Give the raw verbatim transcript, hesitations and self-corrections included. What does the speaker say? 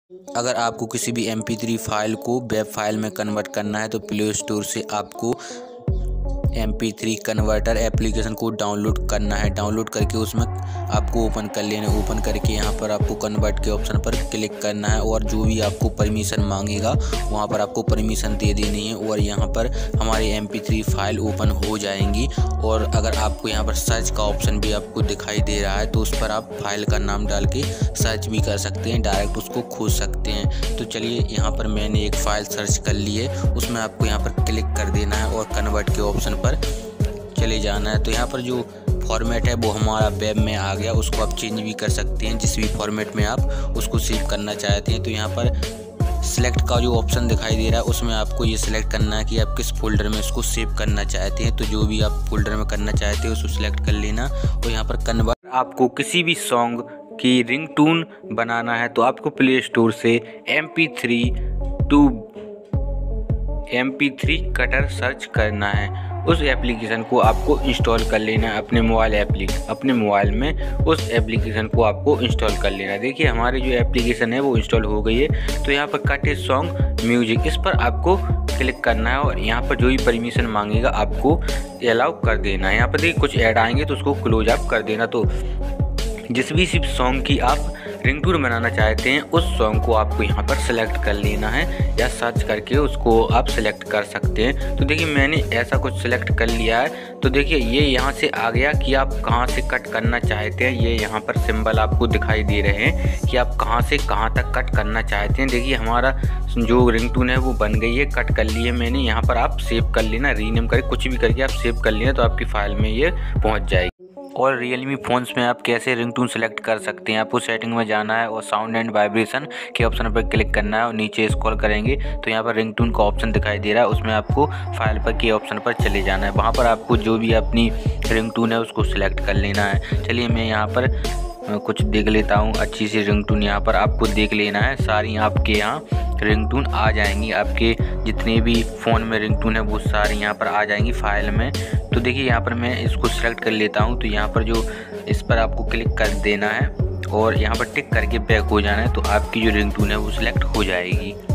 अगर आपको किसी भी एम पी थ्री फाइल को वेब फाइल में कन्वर्ट करना है तो प्ले स्टोर से आपको M P three converter application को डाउनलोड करना है। डाउनलोड करके उसमें आपको ओपन कर लेना है। ओपन करके यहाँ पर आपको कन्वर्ट के ऑप्शन पर क्लिक करना है और जो भी आपको परमिशन मांगेगा वहाँ पर आपको परमिशन दे देनी है और यहाँ पर हमारी M P three file open हो जाएंगी। और अगर आपको यहाँ पर सर्च का ऑप्शन भी आपको दिखाई दे रहा है तो उस पर आप फाइल का नाम डाल के सर्च भी कर सकते हैं, डायरेक्ट उसको खोज सकते हैं। तो चलिए यहाँ पर मैंने एक फ़ाइल सर्च कर ली है, उसमें आपको यहाँ पर क्लिक कर देना है और कन्वर्ट के ऑप्शन पर चले जाना है। तो यहाँ पर जो फॉर्मेट है वो हमारा वेब में आ गया, उसको आप चेंज भी कर सकते हैं जिस भी फॉर्मेट में आप उसको सेव करना चाहते हैं। तो यहाँ पर सिलेक्ट का जो ऑप्शन दिखाई दे रहा है उसमें आपको ये सिलेक्ट करना है कि आप किस फोल्डर में इसको सेव करना चाहते हैं। तो जो भी आप फोल्डर में करना चाहते हैं उसको सिलेक्ट कर लेना और यहाँ पर कन्वर्ट। आपको किसी भी सॉन्ग की रिंगटोन बनाना है तो आपको प्ले स्टोर से M P three to M P three cutter search करना है। उस एप्लीकेशन को आपको इंस्टॉल कर लेना है अपने मोबाइल एप्ली अपने मोबाइल में उस एप्लीकेशन को आपको इंस्टॉल कर लेना है। देखिए हमारी जो एप्लीकेशन है वो इंस्टॉल हो गई है। तो यहाँ पर कट ए सॉन्ग म्यूजिक, इस पर आपको क्लिक करना है और यहाँ पर जो भी परमिशन मांगेगा आपको अलाउ कर देना है। यहाँ पर देखिए कुछ ऐड आएंगे तो उसको क्लोज आप कर देना। तो जिस भी सॉन्ग की आप रिंगटोन बनाना चाहते हैं उस सॉन्ग को आपको यहाँ पर सेलेक्ट कर लेना है या सर्च करके उसको आप सेलेक्ट कर सकते हैं। तो देखिए मैंने ऐसा कुछ सेलेक्ट कर लिया है। तो देखिए ये यहाँ से आ गया कि आप कहाँ से कट करना चाहते हैं। ये यहाँ पर सिंबल आपको दिखाई दे रहे हैं कि आप कहाँ से कहाँ तक कट करना चाहते हैं। देखिए हमारा जो रिंगटोन है वो बन गई है, कट कर ली है मैंने। यहाँ पर आप सेव कर लेना, रीनेम करके कुछ भी करके आप सेव कर लेना तो आपकी फाइल में ये पहुँच जाएगी। और रियलमी फ़ोन्स में आप कैसे रिंगटोन सेलेक्ट कर सकते हैं, आपको सेटिंग में जाना है और साउंड एंड वाइब्रेशन के ऑप्शन पर क्लिक करना है और नीचे स्क्रॉल करेंगे तो यहाँ पर रिंगटोन का ऑप्शन दिखाई दे रहा है, उसमें आपको फाइल पर के ऑप्शन पर चले जाना है। वहाँ पर आपको जो भी अपनी रिंगटोन है उसको सिलेक्ट कर लेना है। चलिए मैं यहाँ पर कुछ देख लेता हूँ अच्छी सी रिंगटोन। यहाँ पर आपको देख लेना है, सारी आपके यहाँ रिंगटोन आ जाएंगी। आपके जितने भी फ़ोन में रिंगटोन है वो सारी यहाँ पर आ जाएंगी फाइल में। तो देखिए यहाँ पर मैं इसको सिलेक्ट कर लेता हूँ। तो यहाँ पर जो इस पर आपको क्लिक कर देना है और यहाँ पर टिक करके बैक हो जाना है तो आपकी जो रिंगटोन है वो सिलेक्ट हो जाएगी।